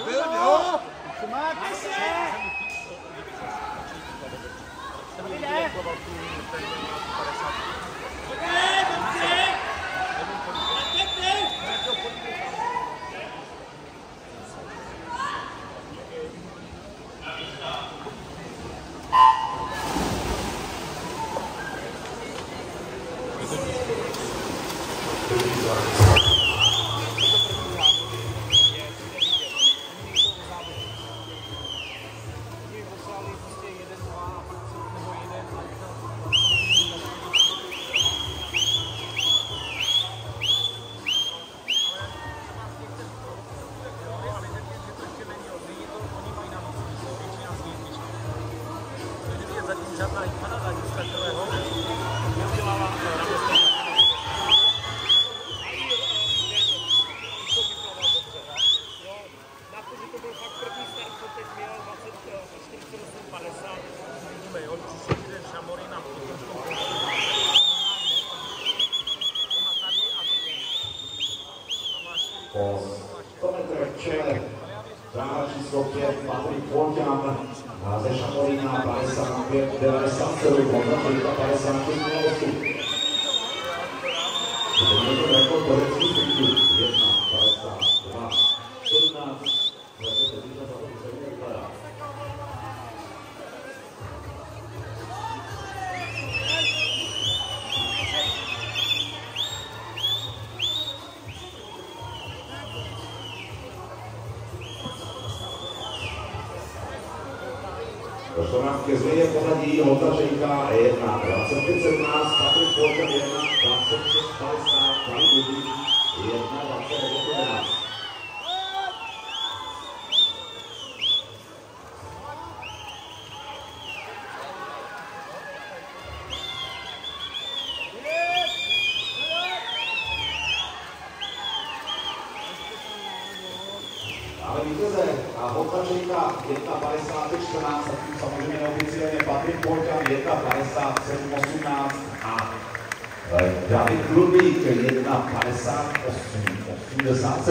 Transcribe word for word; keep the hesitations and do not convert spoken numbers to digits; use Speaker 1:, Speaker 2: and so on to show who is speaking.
Speaker 1: Po sto metrech čele záda číslo pět Patrik Polťan ze Šamorína padesát pět devadesát sedm, hodnota padesát šest nula osm. Je to rekord pořadských triků jedna padesát dva sedmnáct. Došlo nám ke změně pořadí Honza Řejka jedna dvacet pět sedmnáct, Patrik Polťan jedna dvacet šest padesát, David Ludvík jedna dvacet devět jedenáct. Ale vítěze a Honza Řejka jedna padesát čtrnáct, a tím samozřejmě neoficiálně Patrik Polťan jedna padesát sedm osmnáct a David Ludvík jedna padesát osm osmdesát sedm.